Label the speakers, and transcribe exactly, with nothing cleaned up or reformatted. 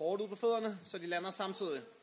Speaker 1: hårdt ud på fødderne, så de lander samtidig.